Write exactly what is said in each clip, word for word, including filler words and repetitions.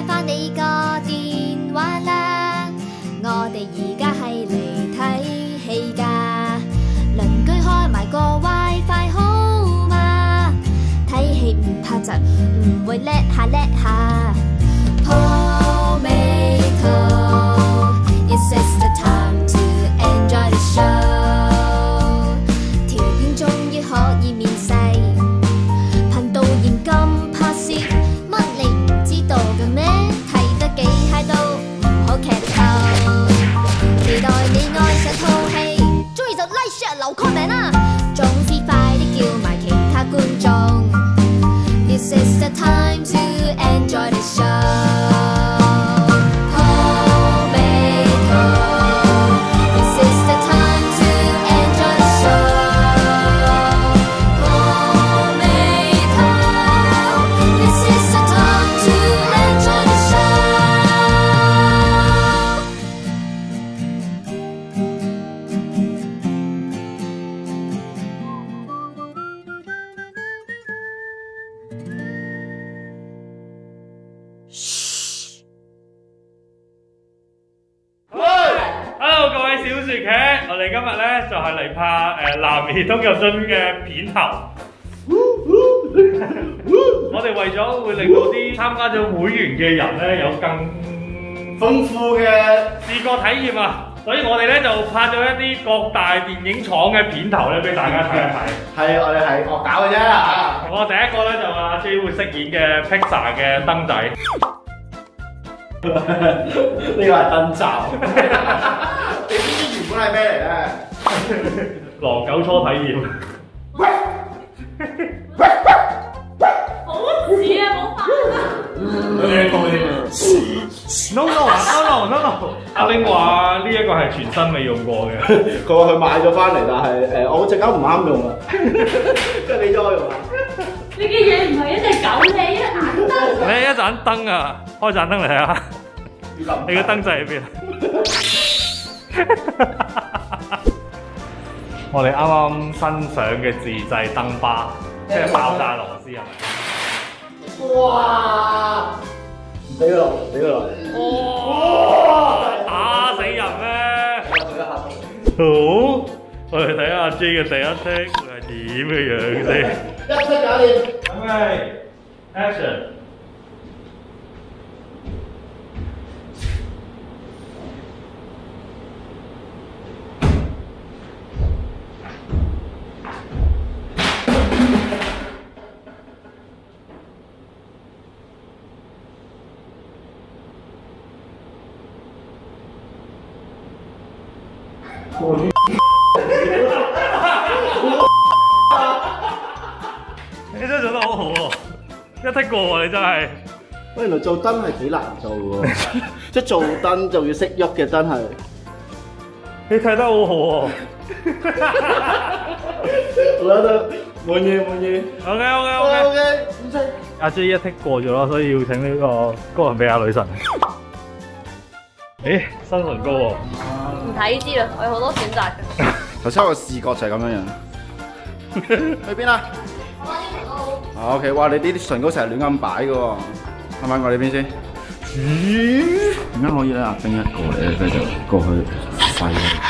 聽返你個電話啦。我哋而家係嚟睇戲㗎，鄰居開埋個 WiFi 好嘛？睇戲唔怕窒，唔會叻下叻下。Tomato, it's just the time to enjoy the show。條片終於可以面世，頻道現咁拍攝，乜你唔知道嘅咩？睇得幾嗨都唔好劇透。期待你愛上套戲，中意就 like share 留 comment 啦。總之快啲叫埋其他觀眾。This is the time to enjoy the show。 Hello， 各位小薯茄，我哋今日咧就係嚟拍誒男兒當入樽嘅片頭。我哋為咗會令到啲參加咗會員嘅人咧有更豐富嘅視覺體驗啊，所以我哋咧就拍咗一啲各大電影廠嘅片頭咧俾大家睇一睇。 係，我哋係惡搞嘅啫嚇。 我第一個咧就阿 J 會飾演嘅 Pixar 嘅燈仔。 呢個係燈罩。你知唔知原本係咩嚟咧？ 狼狗初體驗。 好似啊，冇法 ！No no no no no no！ 阿冰話呢一個係全新未用過嘅。 佢話佢買咗翻嚟，但係誒我隻狗唔啱用啊，跟住俾咗我用啦。 你嘅嘢唔係一隻狗，你係一盞燈。 你一盞燈啊！開盞燈嚟睇下。你個燈仔喺邊？我哋啱啱新上嘅自製燈巴，即係爆炸螺絲係咪？ 哇！俾佢落，俾佢落。 哇！打死人咩？好，我哋睇下阿 J 嘅第一剔會係點嘅樣先。 一剔搞掂。 OK， action。你真係做得好好喎，一剔過喎你真係。 喂，原來做燈係幾難做喎，即係做燈就要識喐嘅真係。 你睇得好好喎。 我覺得滿意滿意。 OK OK OK OK， 唔使。 阿 J 一剔過咗咯，所以要請呢個高人比亞女神。誒，新唇膏喎。 唔睇知啦，我有好多選擇嘅。 頭先我視覺就係咁樣樣。去邊啊？啊 OK， 哇！你呢啲唇膏成日亂咁擺嘅喎，係咪？我呢邊先。咦？點解可以咧？阿冰一個咧，佢就過去揮。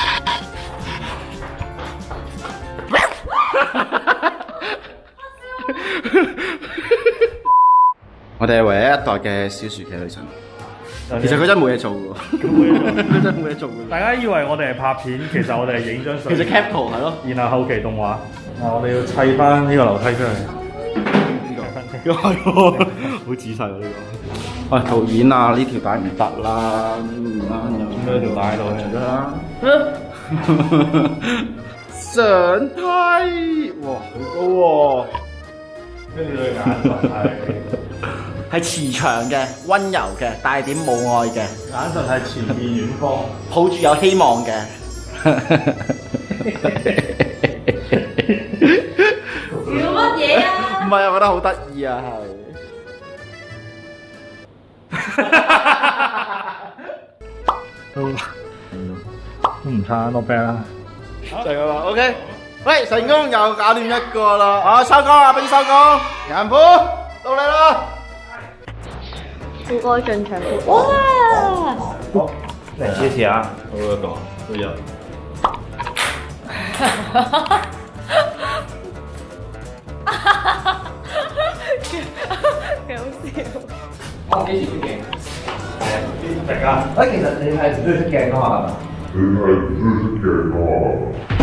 我哋係唯一一代嘅小薯茄女神。其實佢真係冇嘢做喎，佢真係冇嘢做嘅。 大家以為我哋係拍片，其實我哋係影張相。 其實 cap 圖係咯， 然後後期動畫。啊，我哋要砌翻呢個樓梯出嚟。 呢個係喎，好仔細喎呢個。喂，導演啊，呢條帶唔得啦，唔啱又咁呢條帶度就得啦。 上梯，哇，好高喎！ 跟住佢眼神係。 係慈祥嘅、溫柔嘅、帶點母愛嘅， 眼神係前面遠方， 抱住有希望嘅。 笑乜嘢啊？ 唔係啊，我覺得好得意啊，係。都都唔差，not bad啦。 就係咁啦 ，OK。喂，成功又搞掂一個啦，啊收工啦，冰收工，顏虎到你啦。 應該進場嘅。哇！ 好，嚟試試下。 好一個，都有。 幾好笑。 我幾時出鏡？ 誒，大家。 誒，其實你係唔中意出鏡㗎嘛？ 你係唔中意出鏡㗎嘛？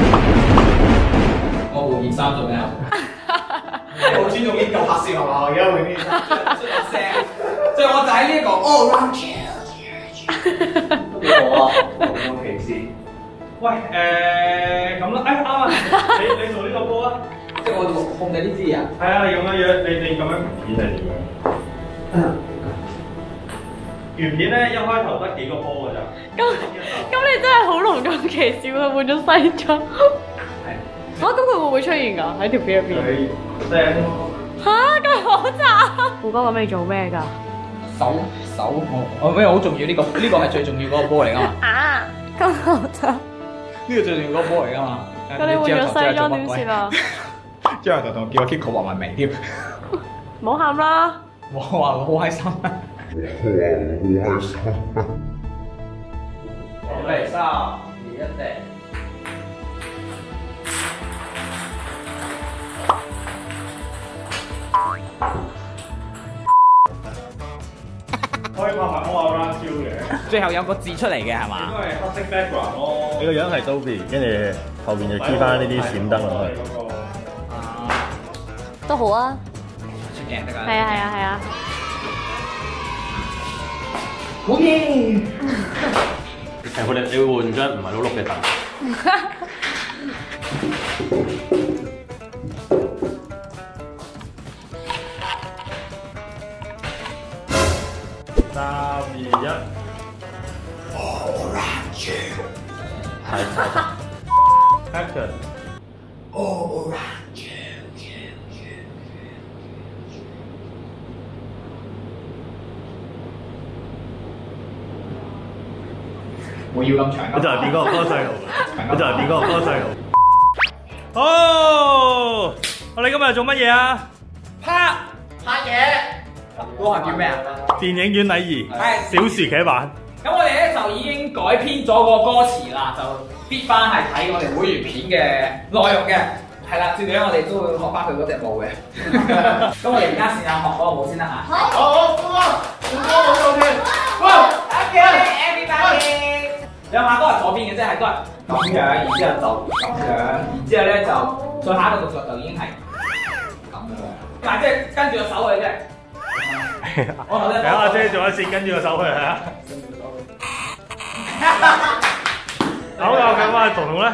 我換件衫做咩啊？你好尊重呢嚿拍攝係嘛？而家換件衫出出聲，即係我就喺呢一個 all round chair， 都幾好啊！咁歧視。 喂，誒咁啦，誒啱啊！你你做呢個波啊？ 即係我控制呢支啊？ 係啊，你咁樣樣，你你咁樣片係點樣？原片咧一開頭得幾個波㗎咋？ 咁咁你真係好隆重其事佢換咗西裝。 係。 嚇！咁佢會唔會出現㗎？喺條片入邊？ 佢聲咯。 嚇！咁好慘。富哥咁你做咩㗎？ 手手我我咩好重要呢個呢個係最重要嗰個波嚟㗎嘛？ 啊！咁好慘。 呢個最重要嗰個波嚟㗎嘛？ 咁你換咗西裝點算啊？ 之後就同我叫我 Kiko 畫埋名添。 唔好喊啦！ 我話我好開心。 我話好開心。 準備三二一定。 可以拍埋我話 round two 嘅。 最後有個字出嚟嘅係嘛？ 應該係黑色 background 咯。 你個樣係 Adobe， 跟住後邊就 key 翻呢啲閃燈落去。 都好啊。 出鏡得㗎。 係啊係啊係啊。 好嘢！ 係佢哋，你會換張唔係碌碌嘅凳。 三二一。 係係。 Action。 我要咁長。 我就係變嗰個歌細路，我就係變嗰個歌細路。 哦，我哋今日做乜嘢啊？ 拍拍嘢。嗰個係叫咩啊？ 電影院禮儀，小時企版。 咁我哋咧就已經改編咗個歌詞啦，就必翻係睇我哋會員片嘅內容嘅。係啦，最緊我哋都會學翻佢嗰隻舞嘅。咁我哋而家試下學嗰個舞先啦嚇。好，好，好，富哥，富哥好做添。哇 ！OK，everybody。兩下都係左邊嘅，即係都係咁樣，然之後就咁樣，然之後咧就再下一個動作就已經係咁樣。嗱，即係跟住個手去啫。我頭先等阿姐做一次，跟住個手去係啊。好啦，咁啊，彤彤咧。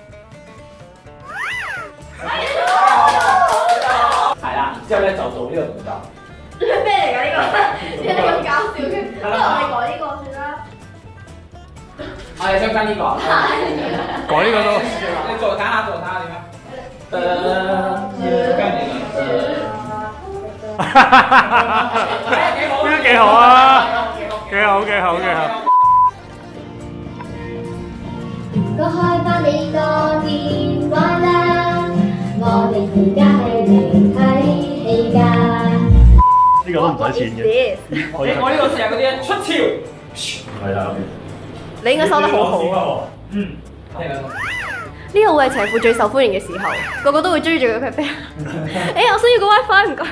係啦，之後咧就做呢個動作。 咩嚟㗎呢個？點解咁搞笑嘅？不如我哋改呢個算啦。 我哋想跟呢個。 改呢個都。 你做睇下，做睇下點樣？誒，跟住。 都幾好啊！幾好幾好幾好。 個開返你個電話啦，我哋而家係嚟睇戲㗎。 呢個都唔使錢嘅。 我呢個成日嗰啲出潮。 係啊。 你應該收得好好啊。 嗯。 呢個會係齊富最受歡迎嘅時候，個個都會追住佢 pat pat。誒，我需要個 WiFi 唔該。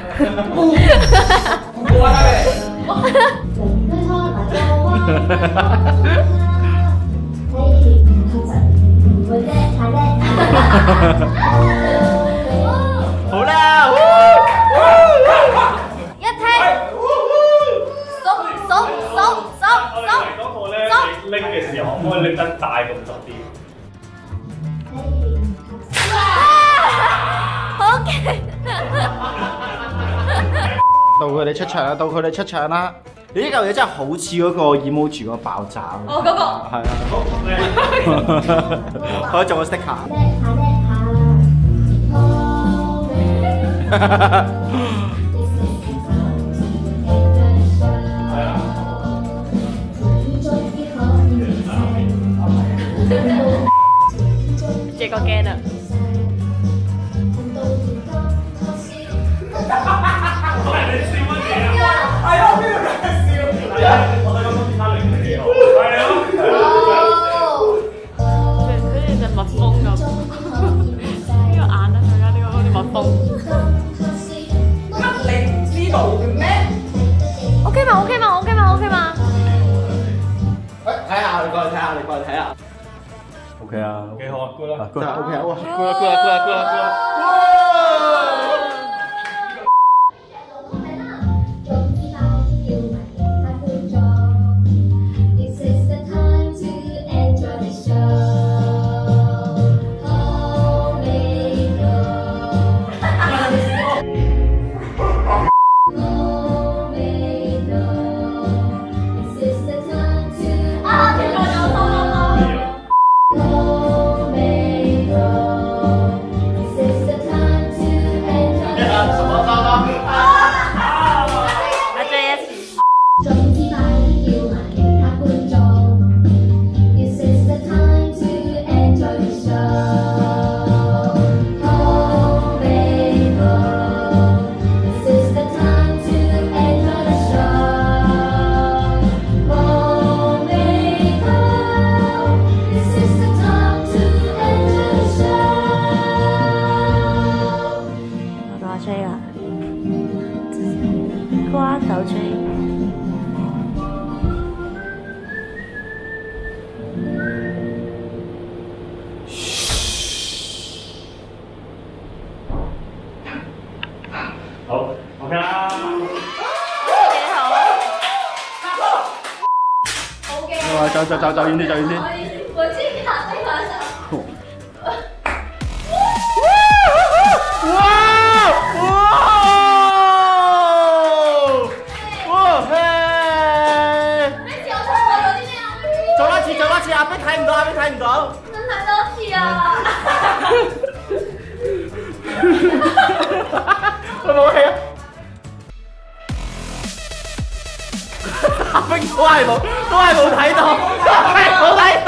冇 WiFi 俾好啦， 一聽，數數數數我哋嚟嗰個咧，你拎嘅時候可唔可以拎得大動作啲？ 好嘅。 到佢哋出場啦，到佢哋出場啦！你呢嚿嘢真係好似嗰個 emoji 嗰個爆炸。 哦，嗰個。 係啊。可以做個 sticker。 這個驚啊！ 你笑乜嘢啊？ 係啊，邊度喺度笑？ 過嚟睇下，你過嚟睇下。 OK 啊， 幾好啊，good 啦， ，good 啊，OK 啊，哇 ，good 啦，good 啦，good 啦，good 啦，good 啦。 瓜豆 J。 好，OK 啦。 幾好啊！好嘅。 走走走走遠啲，走遠啲。 我知行呢個手。 阿碧睇唔到，阿碧睇唔到。 真係多次啊！ 佢冇氣啊！阿碧都係冇，都係冇睇到，都係冇睇到。